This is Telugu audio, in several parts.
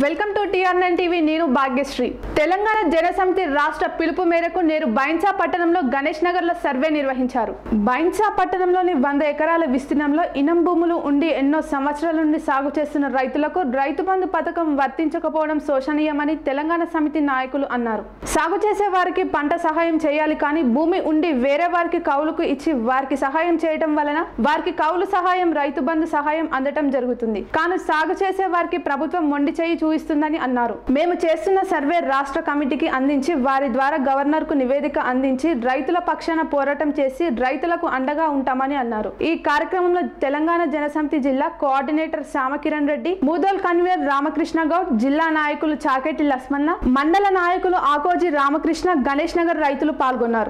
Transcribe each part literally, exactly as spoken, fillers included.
Welcome to TR nine TV. నేను భాగ్యశ్రీ. తెలంగాణ జనసమితి రాష్ట్ర పిలుపు మేరకు నేరు బైన్సా పట్టణంలో గణేష్ నగర్ లో సర్వే నిర్వహించారు. బైన్సా పట్టణంలోని వంద ఎకరాల విస్తీర్ణంలో ఇనం భూములు ఉండి ఎన్నో సంవత్సరాల నుండి సాగు చేస్తున్న రైతులకు రైతు బంధు పథకం వర్తించకపోవడం శోచనీయమని తెలంగాణ సమితి నాయకులు అన్నారు. సాగు చేసే వారికి పంట సహాయం చేయాలి కానీ భూమి ఉండి వేరే వారికి కౌలుకు ఇచ్చి వారికి సహాయం చేయడం వలన వారికి కౌలు సహాయం రైతు బంధు సహాయం అందటం జరుగుతుంది. కానీ సాగు చేసే వారికి ప్రభుత్వం మొండి చేయి చూయిస్తుందని అన్నారు. మేము చేస్తున్న సర్వే రాష్ట్ర కమిటీకి అందించి వారి ద్వారా గవర్నర్ కు నివేదిక అందించి రైతుల పక్షాన పోరాటం చేసి రైతులకు అండగా ఉంటామని అన్నారు. ఈ కార్యక్రమంలో తెలంగాణ జనసమితి జిల్లా కోఆర్డినేటర్ శ్యామకిరణ్ రెడ్డి, మూదోల్ కన్వీనర్ రామకృష్ణ గౌడ్, జిల్లా నాయకులు చాకేటి లస్మన్న, మండల నాయకులు ఆకోజీ రామకృష్ణ, గణేష్ నగర్ రైతులు పాల్గొన్నారు.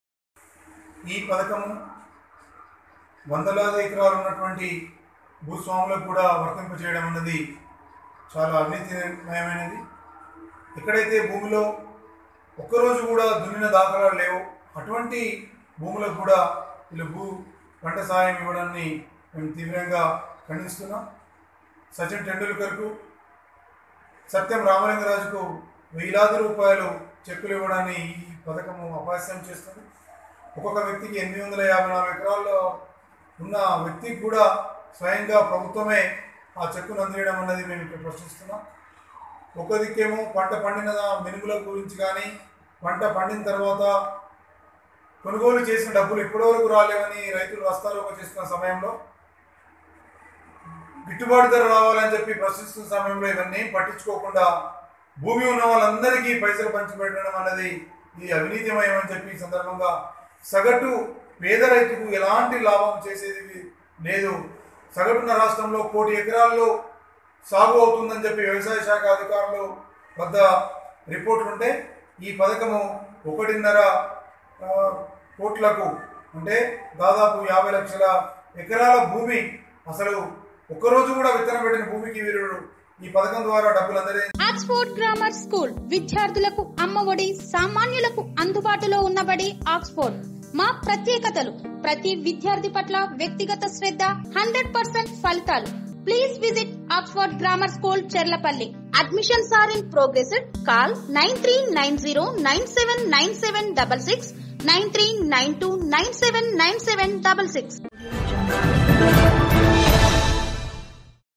ఈ పథకము వందలాది ఎకరాలు ఉన్నటువంటి భూస్వాములకు కూడా వర్తింపచేయడం అన్నది చాలా అవినీతిమయమైనది. ఎక్కడైతే భూమిలో ఒక్కరోజు కూడా దున్నిన దాఖలాలు లేవు అటువంటి భూములకు కూడా వీళ్ళు భూ పంట సాయం ఇవ్వడాన్ని మేము తీవ్రంగా ఖండిస్తున్నాం. సచిన్ టెండూల్కర్కు, సత్యం రామలింగరాజుకు వేలాది రూపాయలు చెక్కులు ఇవ్వడాన్ని ఈ పథకము అపహాస్యం చేస్తుంది. ఒక్కొక్క వ్యక్తికి ఎనిమిది వందల యాభై నాలుగు ఎకరాల్లో ఉన్న వ్యక్తికి కూడా స్వయంగా ప్రభుత్వమే ఆ చెక్కును అందించడం అన్నది మేము ఇక్కడ ప్రశ్నిస్తున్నాం. ఒక దిక్కేమో పంట పండిన మినుముల గురించి కానీ పంట పండిన తర్వాత కొనుగోలు చేసిన డబ్బులు ఇప్పటివరకు రాలేవని రైతులు రస్తారోకో చేస్తున్న సమయంలో, గిట్టుబాటు ధర రావాలని చెప్పి ప్రశ్నిస్తున్న సమయంలో ఇవన్నీ పట్టించుకోకుండా భూమి ఉన్న వాళ్ళందరికీ పైసలు పంచిపెట్టడం అన్నది ఈ అవినీతిమయం అని చెప్పి ఈ సందర్భంగా సగటు పేద రైతుకు ఎలాంటి లాభం చేసేది లేదు. సగటున రాష్ట్రంలో కోటి ఎకరాల్లో సాగు అవుతుందని చెప్పి వ్యవసాయ శాఖ అధికారులు వద్ద రిపోర్ట్లు ఉంటే ఈ పథకము ఒకటిన్నర కోట్లకు అంటే దాదాపు యాభై లక్షల ఎకరాల భూమి అసలు ఒక్కరోజు కూడా విత్తనం పెట్టిన భూమికి వీరుడు ఈ పథకం ద్వారా డబ్బులు అందరే. ఆక్స్ఫోర్డ్ గ్రామర్ స్కూల్ విద్యార్థులకు అమ్మఒడి, సామాన్యులకు అందుబాటులో ఉన్నబడి ఆక్స్ఫోర్డ్. మా ప్రత్యేకతలు: ప్రతి విద్యార్థి పట్ల వ్యక్తిగత శ్రద్ధ, హండ్రెడ్ పర్సెంట్ ఫలితాలు. Please visit Oxford grammar school, Cherlapalli. Admissions are in progress. Call nine three nine zero nine seven nine seven double six, nine three nine two nine seven nine seven double six.